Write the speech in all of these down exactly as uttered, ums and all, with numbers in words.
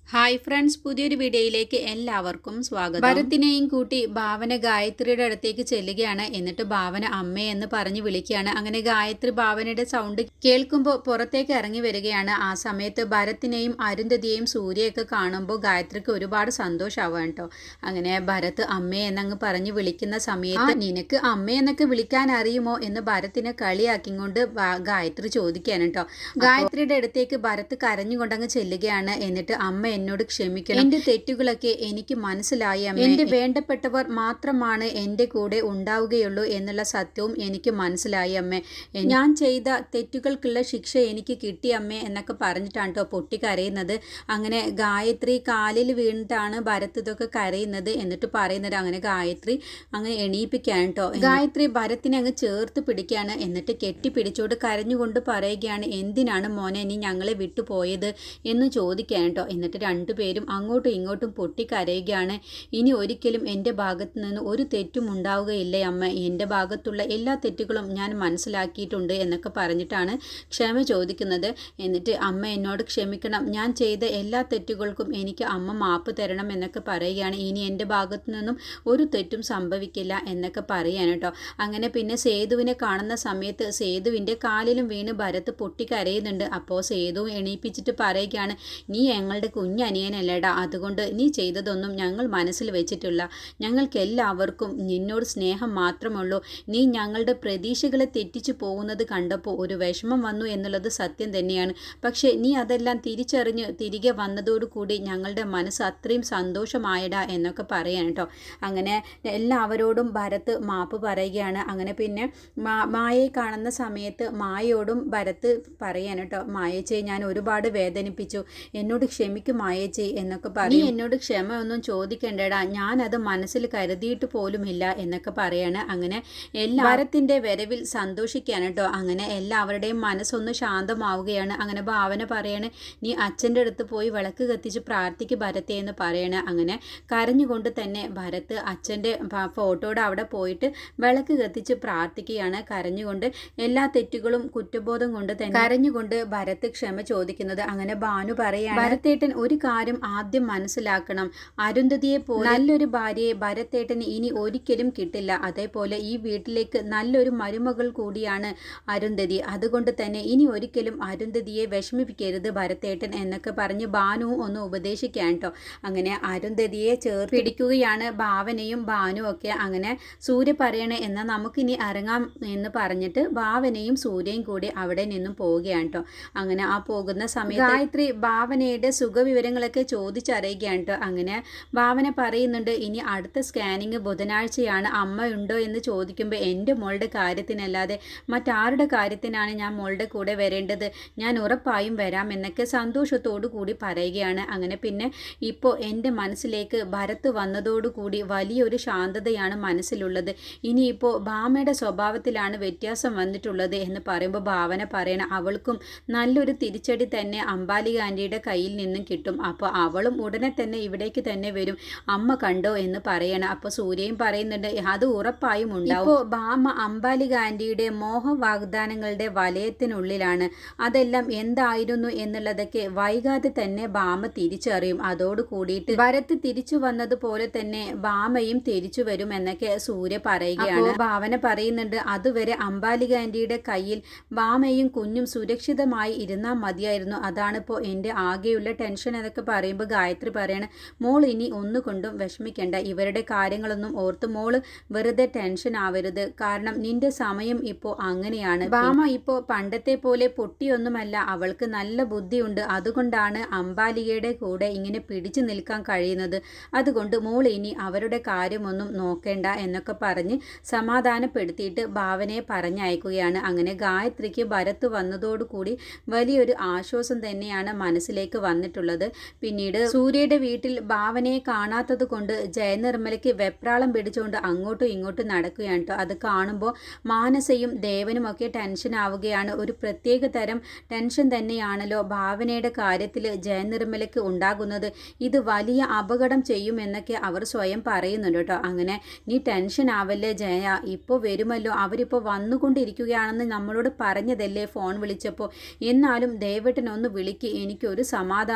Hi friends, പുതിയൊരു വീഡിയോയിലേക്ക് എല്ലാവർക്കും സ്വാഗതം. ഭരത്തിനെയും കൂട്ടി ഭാവന ഗായത്രിയുടെ അടുത്തേക്ക് ചെല്ലുകയാണ്. എന്നിട്ട് ഭാവന അമ്മേ എന്ന് പറഞ്ഞ് വിളിക്കുകയാണ്. അങ്ങനെ ഗായത്രി ഭാവനയുടെ സൗണ്ട് കേൾക്കുമ്പോൾ പുറത്തേക്ക് ഇറങ്ങി വരികയാണ്. ആ സമയത്ത് ഭരത്തിനെയും അരുന്ധതിയെയും സൂര്യയൊക്കെ കാണുമ്പോൾ ഗായത്രിക്ക് ഒരുപാട് സന്തോഷമാവുക കേട്ടോ. അങ്ങനെ ഭരത് അമ്മേ എന്നങ്ങ് പറഞ്ഞ് വിളിക്കുന്ന സമയത്ത് നിനക്ക് അമ്മേ എന്നൊക്കെ വിളിക്കാൻ അറിയുമോ എന്ന് ഭരത്തിനെ കളിയാക്കിക്കൊണ്ട് ഗായത്രി ചോദിക്കുകയാണ് കേട്ടോ. ഗായത്രിയുടെ അടുത്തേക്ക് ഭരത് കരഞ്ഞുകൊണ്ടങ്ങ് ചെല്ലുകയാണ്. എന്നിട്ട് അമ്മ എന്നോട് ക്ഷമിക്കണം, എന്റെ തെറ്റുകളൊക്കെ എനിക്ക് മനസ്സിലായി അമ്മേ. എന്റെ വേണ്ടപ്പെട്ടവർ മാത്രമാണ് എന്റെ കൂടെ ഉണ്ടാവുകയുള്ളൂ എന്നുള്ള സത്യവും എനിക്ക് മനസ്സിലായി അമ്മേ. ഞാൻ ചെയ്ത തെറ്റുകൾക്കുള്ള ശിക്ഷ എനിക്ക് കിട്ടി അമ്മേ എന്നൊക്കെ പറഞ്ഞിട്ടാണ് കേട്ടോ പൊട്ടി കരയുന്നത്. അങ്ങനെ ഗായത്രി കാലിൽ വീണിട്ടാണ് ഭരത് ഇതൊക്കെ കരയുന്നത്. എന്നിട്ട് പറയുന്നത് അങ്ങനെ ഗായത്രി അങ്ങ് എണീപ്പിക്കുകയാണ് കേട്ടോ. ഗായത്രി ഭരത്തിനെ അങ്ങ് ചേർത്ത് പിടിക്കുകയാണ്. എന്നിട്ട് കെട്ടിപ്പിടിച്ചോട് കരഞ്ഞുകൊണ്ട് പറയുകയാണ്, എന്തിനാണ് മോനെ നീ ഞങ്ങളെ വിട്ടുപോയത് എന്ന് ചോദിക്കുകയാണ് കേട്ടോ. എന്നിട്ട് രണ്ടുപേരും അങ്ങോട്ടും ഇങ്ങോട്ടും പൊട്ടിക്കരയുകയാണ്. ഇനി ഒരിക്കലും എൻ്റെ ഭാഗത്ത് നിന്ന് ഒരു തെറ്റും ഉണ്ടാവുകയില്ലേ അമ്മ, എൻ്റെ ഭാഗത്തുള്ള എല്ലാ തെറ്റുകളും ഞാൻ മനസ്സിലാക്കിയിട്ടുണ്ട് എന്നൊക്കെ പറഞ്ഞിട്ടാണ് ക്ഷമ ചോദിക്കുന്നത്. എന്നിട്ട് അമ്മ എന്നോട് ക്ഷമിക്കണം, ഞാൻ ചെയ്ത എല്ലാ തെറ്റുകൾക്കും എനിക്ക് അമ്മ മാപ്പ് തരണം എന്നൊക്കെ പറയുകയാണ്. ഇനി എൻ്റെ ഭാഗത്തു നിന്നും ഒരു തെറ്റും സംഭവിക്കില്ല എന്നൊക്കെ പറയാണ് കേട്ടോ. അങ്ങനെ പിന്നെ സേതുവിനെ കാണുന്ന സമയത്ത് സേതുവിൻ്റെ കാലിലും വീണ് ഭരത് പൊട്ടിക്കരയുന്നുണ്ട്. അപ്പോൾ സേതു എണീപ്പിച്ചിട്ട് പറയുകയാണ്, നീ ഞങ്ങളുടെ കുഞ്ഞനിയനല്ലേടാ, അതുകൊണ്ട് നീ ചെയ്തതൊന്നും ഞങ്ങൾ മനസ്സിൽ വെച്ചിട്ടില്ല. ഞങ്ങൾക്ക് എല്ലാവർക്കും നിന്നോട് സ്നേഹം മാത്രമുള്ളൂ. നീ ഞങ്ങളുടെ പ്രതീക്ഷകളെ തെറ്റിച്ചു പോകുന്നത് കണ്ടപ്പോൾ ഒരു വിഷമം വന്നു എന്നുള്ളത് സത്യം തന്നെയാണ്. പക്ഷേ നീ അതെല്ലാം തിരിച്ചറിഞ്ഞ് തിരികെ വന്നതോടുകൂടി ഞങ്ങളുടെ മനസ്സ് അത്രയും സന്തോഷമായടാ എന്നൊക്കെ പറയാൻ കേട്ടോ. അങ്ങനെ എല്ലാവരോടും ഭരത് മാപ്പ് പറയുകയാണ്. അങ്ങനെ പിന്നെ മാ മായയെ കാണുന്ന സമയത്ത് മായയോടും ഭരത് പറയാൻ കേട്ടോ, മായേച്ചി ഞാൻ ഒരുപാട് വേദനിപ്പിച്ചു, എന്നോട് ക്ഷമിക്കും മായേച്ചി എന്നൊക്കെ പറയും. എന്നോട് ക്ഷമ ഒന്നും ചോദിക്കണ്ടേടാ, ഞാനത് മനസ്സിൽ കരുതിയിട്ട് പോലുമില്ല എന്നൊക്കെ പറയാണ്. അങ്ങനെ എല്ലാ ഭരത്തിൻ്റെ വരവിൽ സന്തോഷിക്കുകയാണ് കേട്ടോ. അങ്ങനെ എല്ലാവരുടെയും മനസ്സൊന്ന് ശാന്തമാവുകയാണ്. അങ്ങനെ ഭാവന പറയാണ്, നീ അച്ഛൻ്റെ അടുത്ത് പോയി വിളക്ക് കത്തിച്ച് പ്രാർത്ഥിക്ക് ഭരത്തെ എന്ന് പറയണ. അങ്ങനെ കരഞ്ഞുകൊണ്ട് തന്നെ ഭരത് അച്ഛൻ്റെ ഫോട്ടോയുടെ അവിടെ പോയിട്ട് വിളക്ക് കത്തിച്ച് പ്രാർത്ഥിക്കുകയാണ്. കരഞ്ഞുകൊണ്ട് എല്ലാ തെറ്റുകളും കുറ്റബോധം കൊണ്ട് തന്നെ കരഞ്ഞുകൊണ്ട് ഭരത് ക്ഷമ ചോദിക്കുന്നത്. അങ്ങനെ ഭാനു പറയാണ്, ഭരത്തേട്ടൻ ഒരു കാര്യം ആദ്യം മനസ്സിലാക്കണം, അരുന്ധതിയെ പോലെ നല്ലൊരു ഭാര്യയെ ഭരത്തേട്ടന് ഇനി ഒരിക്കലും കിട്ടില്ല. അതേപോലെ ഈ വീട്ടിലേക്ക് നല്ലൊരു മരുമകൾ കൂടിയാണ് അരുന്ധതി. അതുകൊണ്ട് തന്നെ ഇനി ഒരിക്കലും അരുന്ധതിയെ വിഷമിപ്പിക്കരുത് ഭരത്തേട്ടൻ എന്നൊക്കെ പറഞ്ഞ് ഭാനുവും ഒന്ന് ഉപദേശിക്കാൻ കേട്ടോ. അങ്ങനെ അരുന്ധതിയെ ചേർത്ത് പിടിക്കുകയാണ് ഭാവനയും ഭാനുവും ഒക്കെ. അങ്ങനെ സൂര്യ പറയണേ എന്നാൽ നമുക്കിനി ഇറങ്ങാം എന്ന് പറഞ്ഞിട്ട് ഭാവനയും സൂര്യയും കൂടി അവിടെ നിന്നും പോവുകയാണ് കേട്ടോ. അങ്ങനെ ആ പോകുന്ന സമയത്ത് ഗായത്രി ഭാവനയുടെ സുഖവിവരങ്ങളൊക്കെ ചോദിച്ചറിയുകയാണ് കേട്ടോ. അങ്ങനെ ഭാവന പറയുന്നുണ്ട്, ഇനി അടുത്ത സ്കാനിങ് ബുധനാഴ്ചയാണ്, അമ്മ ഉണ്ടോ എന്ന് ചോദിക്കുമ്പോൾ എൻ്റെ മോളുടെ കാര്യത്തിനല്ലാതെ മറ്റാരുടെ കാര്യത്തിനാണ് ഞാൻ മോളുടെ കൂടെ വരേണ്ടത്, ഞാൻ ഉറപ്പായും വരാം എന്നൊക്കെ സന്തോഷത്തോടു കൂടി പറയുകയാണ്. അങ്ങനെ പിന്നെ ഇപ്പോൾ എൻ്റെ മനസ്സിലേക്ക് ഭരത് വന്നതോടുകൂടി വലിയൊരു ശാന്തതയാണ് മനസ്സിലുള്ളത്. ഇനിയിപ്പോൾ ഭാമയുടെ സ്വഭാവത്തിലാണ് വ്യത്യാസം വന്നിട്ടുള്ളത് എന്ന് പറയുമ്പോൾ ഭാവന പറയണം, അവൾക്കും നല്ലൊരു തിരിച്ചടി തന്നെ അംബാലിക ആൻറ്റിയുടെ കയ്യിൽ നിന്നും കിട്ടും. അപ്പോൾ അവളും ഉടനെ തന്നെ ഇവിടേക്ക് തന്നെ വരും, അമ്മ കണ്ടോ എന്ന് പറയണം. അപ്പോൾ സൂര്യയും പറയുന്നുണ്ട്, അത് ഉറപ്പായും ഉണ്ടാവും. ഇപ്പോൾ ഭാമ അംബാലിക ആൻറ്റിയുടെ മോഹ വാഗ്ദാനങ്ങളുടെ വലയത്തിനുള്ളിലാണ്. അതെല്ലാം എന്തായിരുന്നു എന്നുള്ളതൊക്കെ വൈകാതെ തന്നെ ഭാമ തിരിച്ചറിയും. അതോട് കൂടിയിട്ട് ഭരത് തിരിച്ചു വന്നതുപോലെ തന്നെ ഭാമയും തിരിച്ചു വരും എന്നൊക്കെ സൂര്യ പറയുകയാണ്. ഭാവന പറയുന്നുണ്ട്, അതുവരെ അംബാലിക ആൻറ്റിയുടെ കയ്യിൽ ഭാമയും കുഞ്ഞും സുരക്ഷിതമായി ഇരുന്നാൽ മതിയായിരുന്നു. അതാണിപ്പോൾ എൻ്റെ ആകെയുള്ള ടെൻഷൻ എന്നൊക്കെ പറയുമ്പോൾ ഗായത്രി പറയാണ്, മോൾ ഇനി ഒന്നുകൊണ്ടും വിഷമിക്കേണ്ട, ഇവരുടെ കാര്യങ്ങളൊന്നും ഓർത്ത് മോള് വെറുതെ ടെൻഷൻ ആവരുത്. കാരണം നിന്റെ സമയം ഇപ്പോൾ അങ്ങനെയാണ്. ഭാമ ഇപ്പോൾ പണ്ടത്തെ പോലെ പൊട്ടിയൊന്നുമല്ല, അവൾക്ക് നല്ല ബുദ്ധിയുണ്ട്. അതുകൊണ്ടാണ് അംബാലികയുടെ കൂടെ ഇങ്ങനെ പിടിച്ചു നിൽക്കാൻ കഴിയുന്നത്. അതുകൊണ്ട് മോൾ ഇനി അവരുടെ കാര്യമൊന്നും നോക്കേണ്ട എന്നൊക്കെ പറഞ്ഞ് സമാധാനപ്പെടുത്തിയിട്ട് ഭാവനയെ പറഞ്ഞയക്കുകയാണ്. അങ്ങനെ ഗായത്രിക്ക് ഭരത് വന്നതോടുകൂടി വലിയൊരു ആശ്വാസം തന്നെയാണ് മനസ്സിലേക്ക് വന്നിട്ടുള്ളത്. പിന്നീട് സൂര്യയുടെ വീട്ടിൽ ഭാവനയെ കാണാത്തത് കൊണ്ട് ജയനിർമ്മലയ്ക്ക് വെപ്രാളം പിടിച്ചുകൊണ്ട് അങ്ങോട്ടും ഇങ്ങോട്ടും നടക്കുകയാണ് കേട്ടോ. അത് കാണുമ്പോൾ മാനസയും ദേവനും ഒക്കെ ടെൻഷൻ ആവുകയാണ്. ഒരു പ്രത്യേക തരം ടെൻഷൻ തന്നെയാണല്ലോ ഭാവനയുടെ കാര്യത്തിൽ ജയനിർമ്മലയ്ക്ക് ഉണ്ടാകുന്നത്. ഇത് വലിയ അപകടം ചെയ്യുമെന്നൊക്കെ അവർ സ്വയം പറയുന്നുണ്ട് കേട്ടോ. അങ്ങനെ നീ ടെൻഷൻ ആവല്ലേ ജയ, ഇപ്പോൾ വരുമല്ലോ, അവരിപ്പോൾ വന്നുകൊണ്ടിരിക്കുകയാണെന്ന് നമ്മളോട് പറഞ്ഞതല്ലേ ഫോൺ വിളിച്ചപ്പോൾ, എന്നാലും ദേവേട്ടനൊന്ന് വിളിക്ക്, എനിക്കൊരു സമാധാനവുമില്ല,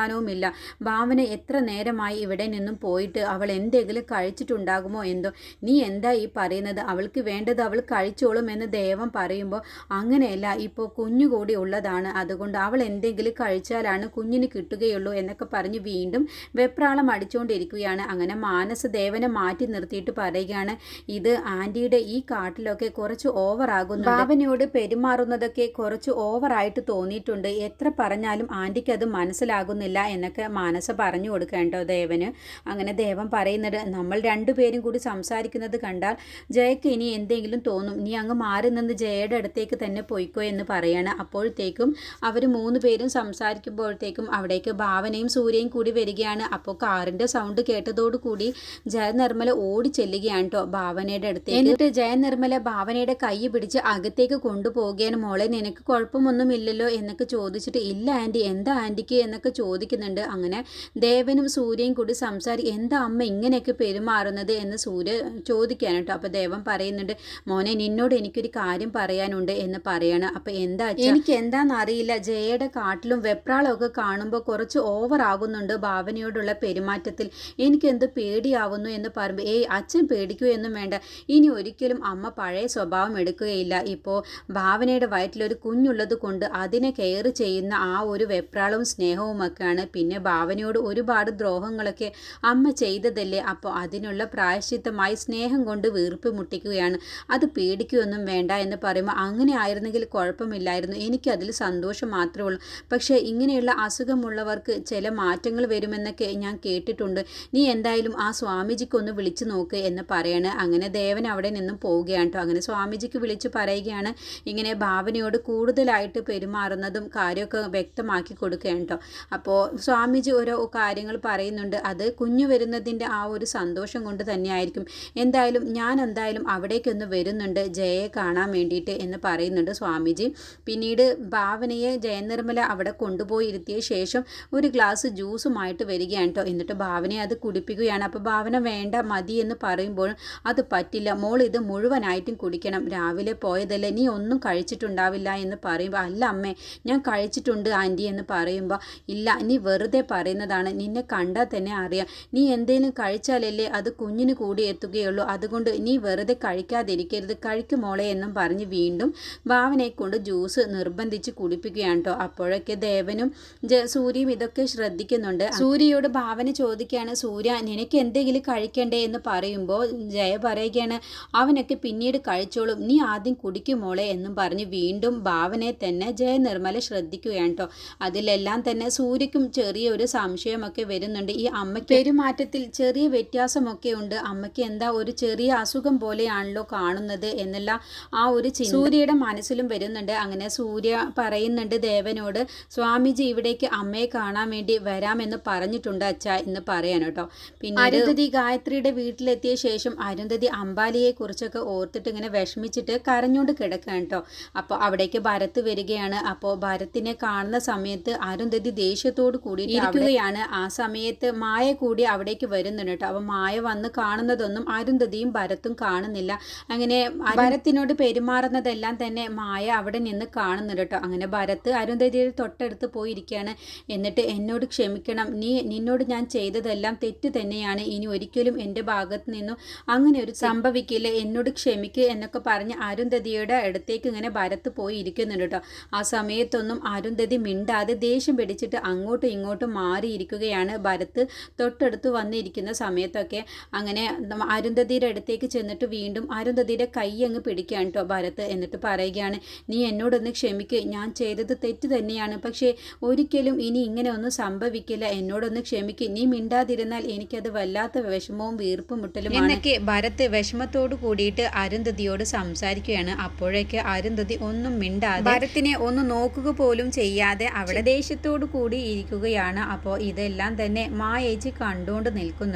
കഴിച്ചിട്ടില്ല. ഭാവന എത്ര നേരമായി ഇവിടെ നിന്നും പോയിട്ട്, അവൾ എന്തെങ്കിലും കഴിച്ചിട്ടുണ്ടാകുമോ എന്തോ. നീ എന്താ ഈ പറയുന്നത്? അവൾക്ക് വേണ്ടത് അവൾ കഴിച്ചോളും എന്ന് ദേവൻ പറയുമ്പോൾ, അങ്ങനെയല്ല, ഇപ്പോൾ കുഞ്ഞുകൂടി ഉള്ളതാണ്, അതുകൊണ്ട് അവൾ എന്തെങ്കിലും കഴിച്ചാലാണ് കുഞ്ഞിന് കിട്ടുകയുള്ളൂ എന്നൊക്കെ പറഞ്ഞ് വീണ്ടും വെപ്രാളം അടിച്ചുകൊണ്ടിരിക്കുകയാണ്. അങ്ങനെ മാനസ് ദേവനെ മാറ്റി നിർത്തിയിട്ട് പറയുകയാണ്, ഇത് ആൻറ്റിയുടെ ഈ കാട്ടിലൊക്കെ കുറച്ച് ഓവറാകുന്നു. ഭാവനയോട് പെരുമാറുന്നതൊക്കെ കുറച്ച് ഓവറായിട്ട് തോന്നിയിട്ടുണ്ട്. എത്ര പറഞ്ഞാലും ആൻറ്റിക്ക് അത് മനസ്സിലാകുന്നില്ല എന്നൊക്കെ മാനസ പറഞ്ഞു കൊടുക്കേണ്ടോ ദേവന്. അങ്ങനെ ദേവൻ പറയുന്നത്, നമ്മൾ രണ്ടുപേരും കൂടി സംസാരിക്കുന്നത് കണ്ടാൽ ജയക്ക് ഇനി എന്തെങ്കിലും തോന്നും, നീ അങ്ങ് മാറി നിന്ന് ജയയുടെ അടുത്തേക്ക് തന്നെ പോയിക്കോ എന്ന് പറയാണ്. അപ്പോഴത്തേക്കും അവർ മൂന്ന് പേരും സംസാരിക്കുമ്പോഴത്തേക്കും അവിടേക്ക് ഭാവനയും സൂര്യയും കൂടി വരികയാണ്. അപ്പോൾ കാറിൻ്റെ സൗണ്ട് കേട്ടതോടുകൂടി ജയനിർമ്മല ഓടി ചെല്ലുകയാണ് കേട്ടോ ഭാവനയുടെ അടുത്തേക്ക്. എന്നിട്ട് ജയനിർമ്മല ഭാവനയുടെ കൈ പിടിച്ച് അകത്തേക്ക് കൊണ്ടുപോവുകയാണ്. മോളെ, നിനക്ക് കുഴപ്പമൊന്നുമില്ലല്ലോ എന്നൊക്കെ ചോദിച്ചിട്ട്, ഇല്ല ആൻറ്റി, എന്താ ആൻറ്റിക്ക് എന്നൊക്കെ ചോദിക്കുന്നുണ്ട്. അങ്ങനെ ദേവനും സൂര്യയും കൂടി സംസാരി, എന്താ അമ്മ ഇങ്ങനെയൊക്കെ പെരുമാറുന്നത് എന്ന് സൂര്യ ചോദിക്കാണ് കേട്ടോ. അപ്പോൾ ദേവൻ പറയുന്നുണ്ട്, മോനെ, നിന്നോട് എനിക്കൊരു കാര്യം പറയാനുണ്ട് എന്ന് പറയാണ്. അപ്പോൾ എന്താ, എനിക്ക് എന്താണെന്ന് അറിയില്ല, ജയയുടെ കാട്ടിലും വെപ്രാളമൊക്കെ കാണുമ്പോൾ കുറച്ച് ഓവർ ആകുന്നുണ്ട് ഭാവനയോടുള്ള പെരുമാറ്റത്തിൽ, എനിക്കെന്ത് പേടിയാവുന്നു എന്ന് പറയുമ്പോൾ, ഏയ് അച്ഛൻ പേടിക്കുകയൊന്നും വേണ്ട, ഇനി ഒരിക്കലും അമ്മ പഴയ സ്വഭാവം എടുക്കുകയില്ല. ഇപ്പോൾ ഭാവനയുടെ വയറ്റിലൊരു കുഞ്ഞുള്ളത് കൊണ്ട് അതിനെ കെയർ ചെയ്യുന്ന ആ ഒരു വെപ്രാളവും സ്നേഹവും ഒക്കെയാണ്. പിന്നെ ഭാവനയോട് ഒരുപാട് ദ്രോഹങ്ങളൊക്കെ അമ്മ ചെയ്തതല്ലേ, അപ്പോൾ അതിനുള്ള പ്രായശ്ചിത്തമായി സ്നേഹം കൊണ്ട് വീർപ്പ് മുട്ടിക്കുകയാണ്, അത് പേടിക്കുകയൊന്നും വേണ്ട എന്ന് പറയുമ്പോൾ, അങ്ങനെ ആയിരുന്നെങ്കിൽ കുഴപ്പമില്ലായിരുന്നു, എനിക്കതിൽ സന്തോഷം മാത്രമേ ഉള്ളൂ, പക്ഷേ ഇങ്ങനെയുള്ള അസുഖമുള്ളവർക്ക് ചില മാറ്റങ്ങൾ വരുമെന്നൊക്കെ ഞാൻ കേട്ടിട്ടുണ്ട്, നീ എന്തായാലും ആ സ്വാമിജിക്കൊന്ന് വിളിച്ചു നോക്ക് എന്ന് പറയാണ്. അങ്ങനെ ദേവൻ അവിടെ നിന്നും പോവുകയാണ് കേട്ടോ. അങ്ങനെ സ്വാമിജിക്ക് വിളിച്ച് പറയുകയാണ്, ഇങ്ങനെ ഭാവനയോട് കൂടുതലായിട്ട് പെരുമാറുന്നതും കാര്യമൊക്കെ വ്യക്തമാക്കി കൊടുക്കുകയാണ് കേട്ടോ. അപ്പോൾ സ്വാമിജി ഓരോ കാര്യങ്ങൾ പറയുന്നുണ്ട്, അത് കുഞ്ഞു വരുന്നതിൻ്റെ ആ ഒരു സന്തോഷം കൊണ്ട് തന്നെയായിരിക്കും, എന്തായാലും ഞാൻ എന്തായാലും അവിടേക്കൊന്ന് വരുന്നുണ്ട് ജയയെ കാണാൻ വേണ്ടിയിട്ട് എന്ന് പറയുന്നുണ്ട് സ്വാമിജി. പിന്നീട് ഭാവനയെ ജയനിർമ്മല അവിടെ കൊണ്ടുപോയി ഇരുത്തിയ ശേഷം ഒരു ഗ്ലാസ് ജ്യൂസുമായിട്ട് വരികയാണ് കേട്ടോ. എന്നിട്ട് ഭാവനയെ അത് കുടിപ്പിക്കുകയാണ്. അപ്പോൾ ഭാവന വേണ്ട മതി എന്ന് പറയുമ്പോഴും, അത് പറ്റില്ല മോൾ, ഇത് മുഴുവനായിട്ടും കുടിക്കണം, രാവിലെ പോയതല്ലേ, നീ ഒന്നും കഴിച്ചിട്ടുണ്ടാവില്ല എന്ന് പറയുമ്പോൾ, അല്ല അമ്മേ, ഞാൻ കഴിച്ചിട്ടുണ്ട് ആൻറ്റി എന്ന് പറയുമ്പോൾ, ഇല്ല, നീ വെറുതെ പറയുന്നതാണ്, നിന്നെ കണ്ടാൽ തന്നെ അറിയാം, നീ എന്തെങ്കിലും കഴിച്ചാലല്ലേ അത് കുഞ്ഞിന് കൂടി എത്തുകയുള്ളൂ, അതുകൊണ്ട് നീ വെറുതെ കഴിക്കാതിരിക്കരുത്, കഴിക്കും മോളെ എന്നും പറഞ്ഞ് വീണ്ടും ഭാവനയെ കൊണ്ട് ജ്യൂസ് നിർബന്ധിച്ച് കുടിപ്പിക്കുകയാണ് കേട്ടോ. അപ്പോഴൊക്കെ ദേവനും സൂര്യയും ഇതൊക്കെ ശ്രദ്ധിക്കുന്നുണ്ട്. സൂര്യയോട് ഭാവന ചോദിക്കുകയാണ്, സൂര്യ, നിനക്ക് എന്തെങ്കിലും കഴിക്കണ്ടേ എന്ന് പറയുമ്പോൾ ജയ പറയുകയാണ്, അവനൊക്കെ പിന്നീട് കഴിച്ചോളും, നീ ആദ്യം കുടിക്കും മോളെ എന്നും പറഞ്ഞ് വീണ്ടും ഭാവനയെ തന്നെ ജയനിർമ്മല ശ്രദ്ധിക്കുകയാണ് കേട്ടോ. അതിലെല്ലാം തന്നെ സൂര്യക്കും ചെറിയൊരു സംശയമൊക്കെ വരുന്നുണ്ട്, ഈ അമ്മയ്ക്ക് പെരുമാറ്റത്തിൽ ചെറിയ വ്യത്യാസമൊക്കെ ഉണ്ട്, അമ്മയ്ക്ക് എന്താ ഒരു ചെറിയ അസുഖം പോലെയാണല്ലോ കാണുന്നത് എന്നുള്ള ആ ഒരു ചിന്ത സൂര്യയുടെ മനസ്സിലും വരുന്നുണ്ട്. അങ്ങനെ സൂര്യ പറയുന്നുണ്ട് ദേവനോട്, സ്വാമിജി ഇവിടേക്ക് അമ്മയെ കാണാൻ വേണ്ടി വരാമെന്ന് പറഞ്ഞിട്ടുണ്ട് അച്ഛ എന്ന് പറയാൻ കേട്ടോ. പിന്നെ അരുന്ധതി ഗായത്രിയുടെ വീട്ടിലെത്തിയ ശേഷം അരുന്ധതി അംബാലിയെ കുറിച്ചൊക്കെ ഓർത്തിട്ട് ഇങ്ങനെ വിഷമിച്ചിട്ട് കരഞ്ഞുകൊണ്ട് കിടക്കുകയാണ് കേട്ടോ. അപ്പോൾ അവിടേക്ക് ഭരത് വരികയാണ്. അപ്പോൾ ഭരത്തിനെ കാണുന്ന സമയത്ത് അരുന്ധതി ദേഷ്യത്തോട് കൂടി ഇരിക്കുകയാണ്. ആ സമയത്ത് മായ കൂടി അവിടേക്ക് വരുന്നുണ്ട് കേട്ടോ. അപ്പോൾ മായ വന്ന് കാണുന്നതൊന്നും അരുന്ധതിയും ഭരത്തും കാണുന്നില്ല. അങ്ങനെ ഭരത്തിനോട് പെരുമാറുന്നതെല്ലാം തന്നെ മായ അവിടെ നിന്ന് കാണുന്നുണ്ട് കേട്ടോ. അങ്ങനെ ഭരത് അരുന്ധതിയുടെ തൊട്ടടുത്ത് പോയിരിക്കുകയാണ്. എന്നിട്ട് എന്നോട് ക്ഷമിക്കണം, നീ നിന്നോട് ഞാൻ ചെയ്തതെല്ലാം തെറ്റ് തന്നെയാണ്, ഇനി ഒരിക്കലും എൻ്റെ ഭാഗത്ത് നിന്നും അങ്ങനെ ഒരു സംഭവിക്കില്ല, എന്നോട് ക്ഷമിക്കുക എന്നൊക്കെ പറഞ്ഞ് അരുന്ധതിയുടെ അടുത്തേക്ക് ഇങ്ങനെ ഭരത്ത് പോയി ഇരിക്കുന്നുണ്ട് കേട്ടോ. ആ സമയത്തൊന്നും അരുന്ധതി മിണ്ടാതെ ദേഷ്യം പിടിച്ചിട്ട് അങ്ങോട്ടും ഇങ്ങോട്ടും മാറിയിരിക്കുകയാണ് ഭരത്ത് തൊട്ടടുത്ത് വന്നിരിക്കുന്ന സമയത്തൊക്കെ. അങ്ങനെ അരുന്ധതിയുടെ അടുത്തേക്ക് ചെന്നിട്ട് വീണ്ടും അരുന്ധതിയുടെ കൈ അങ്ങ് പിടിക്കുകയാണ് കേട്ടോ ഭരത്ത്. എന്നിട്ട് പറയുകയാണ്, നീ എന്നോടൊന്ന് ക്ഷമിക്കുക, ഞാൻ ചെയ്തത് തെറ്റ് തന്നെയാണ്, പക്ഷേ ഒരിക്കലും ഇനി ഇങ്ങനെ ഒന്നും സംഭവിക്കില്ല, എന്നോടൊന്ന് ക്ഷമിക്കുക, നീ മിണ്ടാതിരുന്നാൽ എനിക്കത് വല്ലാത്ത വിഷമവും വീർപ്പും മുട്ടലും എന്നൊക്കെ ഭരത്ത് വിഷമത്തോട് കൂടിയിട്ട് അരുന്ധതിയോട് സംസാരിക്കുകയാണ്. അപ്പോഴേക്ക് അരുന്ധതി ഒന്നും മിണ്ടാതെ ഭരത്തിനെ ഒന്ന് നോക്കുക പോലും ചെയ്യാതെ അവിടെ ദേഷ്യത്തോടു കൂടി ഇരിക്കുകയാണ്. അപ്പോൾ ഇതെല്ലാം തന്നെ മായേച്ചി കണ്ടുകൊണ്ട് നിൽക്കുന്നുണ്ട്.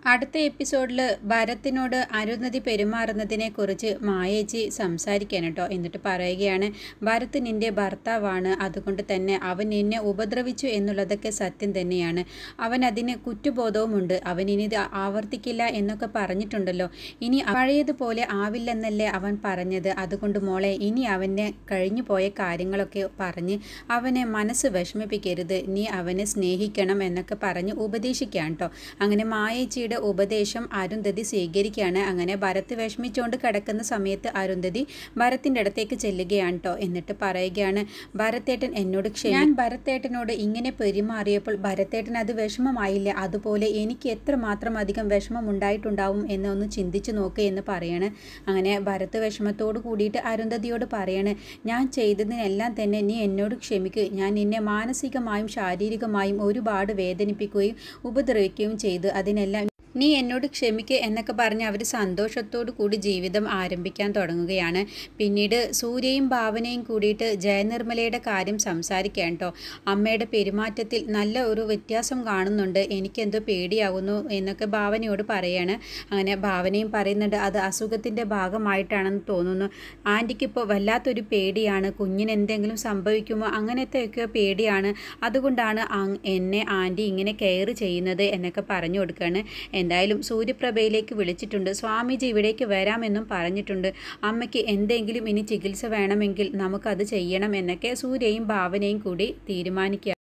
അടുത്ത എപ്പിസോഡിൽ ഭരത്തിനോട് അരുന്ധതി പെരുമാറുന്നതിനെ കുറിച്ച് മായേച്ചി സംസാരിക്കാൻ കേട്ടോ. എന്നിട്ട് പറയുകയാണ്, ഭരത് നിൻ്റെ ഭർത്താവാണ്, അതുകൊണ്ട് തന്നെ അവൻ നിന്നെ ഉപദ്രവിച്ചു എന്നുള്ളതൊക്കെ സത്യം തന്നെയാണ്. അവൻ അതിന് കുറ്റബോധവുമുണ്ട്. അവൻ ഇനി ഇത് ആവർത്തിക്കില്ല എന്നൊക്കെ പറഞ്ഞിട്ടുണ്ടല്ലോ. ഇനി പഴയതുപോലെ ആവില്ലെന്നല്ലേ അവൻ പറഞ്ഞത്. അതുകൊണ്ട് മോളെ, ഇനി അവനെ കഴിഞ്ഞു പോയ കാര്യങ്ങളൊക്കെ പറഞ്ഞ് അവനെ മനസ്സ് വിഷമിപ്പിക്കരുത്. നീ അവനെ സ്നേഹിക്കണം എന്നൊക്കെ പറഞ്ഞ് ഉപദേശിക്കാൻ കേട്ടോ. അങ്ങനെ മായേച്ചിയുടെ ഉപദേശം അരുന്ധതി സ്വീകരിക്കുകയാണ്. അങ്ങനെ ഭരത് വിഷമിച്ചുകൊണ്ട് കിടക്കുന്ന സമയത്ത് അരുന്ധതി ഭരത്തിൻ്റെ അടുത്തേക്ക് ചെല്ലുകയാണ് കേട്ടോ. എന്നിട്ട് പറയുകയാണ്, ഭരത്തേട്ടൻ എന്നോട് ക്ഷമ ഞാൻ ഭരത്തേട്ടനോട് ഇങ്ങനെ പെരുമാറിയപ്പോൾ ഭരത്തേട്ടൻ അത് വിഷമമായില്ല. അതുപോലെ എനിക്ക് എത്രമാത്രം അധികം വിഷമം ഉണ്ടായിട്ടുണ്ടാവും എന്നൊന്ന് ചിന്തിച്ചു നോക്ക് എന്ന് പറയാണ്. അങ്ങനെ ഭരത് വിഷമത്തോട് കൂടിയിട്ട് അരുന്ധതിയോട് പറയാണ്, ഞാൻ ചെയ്തതിനെല്ലാം തന്നെ നീ എന്നോട് ക്ഷമിക്കുക. ഞാൻ നിന്നെ മാനസികമായും ശാരീരികമായും ഒരുപാട് വേദനിപ്പിക്കുകയും ഉപദ്രവിക്കുകയും ചെയ്തു. അതിനെല്ലാം നീ എന്നോട് ക്ഷമിക്കുക എന്നൊക്കെ പറഞ്ഞ് അവർ സന്തോഷത്തോടു കൂടി ജീവിതം ആരംഭിക്കാൻ തുടങ്ങുകയാണ്. പിന്നീട് സൂര്യയും ഭാവനയും കൂടിയിട്ട് ജയനിർമ്മലയുടെ കാര്യം സംസാരിക്കാൻ കേട്ടോ. അമ്മയുടെ പെരുമാറ്റത്തിൽ നല്ല ഒരു വ്യത്യാസം കാണുന്നുണ്ട്, എനിക്കെന്തോ പേടിയാകുന്നു എന്നൊക്കെ ഭാവനയോട് പറയാണ്. അങ്ങനെ ഭാവനയും പറയുന്നുണ്ട്, അത് അസുഖത്തിൻ്റെ ഭാഗമായിട്ടാണെന്ന് തോന്നുന്നു. ആൻറ്റിക്കിപ്പോൾ വല്ലാത്തൊരു പേടിയാണ്, കുഞ്ഞിന് എന്തെങ്കിലും സംഭവിക്കുമോ അങ്ങനത്തെയൊക്കെ പേടിയാണ്, അതുകൊണ്ടാണ് എന്നെ ആൻറ്റി ഇങ്ങനെ കെയർ ചെയ്യുന്നത് എന്നൊക്കെ പറഞ്ഞു കൊടുക്കുകയാണ്. എന്തായാലും സൂര്യപ്രഭയിലേക്ക് വിളിച്ചിട്ടുണ്ട്. സ്വാമിജി ഇവിടേക്ക് വരാമെന്നും പറഞ്ഞിട്ടുണ്ട്. അമ്മയ്ക്ക് എന്തെങ്കിലും ഇനി ചികിത്സ വേണമെങ്കിൽ നമുക്കത് ചെയ്യണം എന്നൊക്കെ സൂര്യയും ഭാവനയും കൂടി തീരുമാനിക്കുക.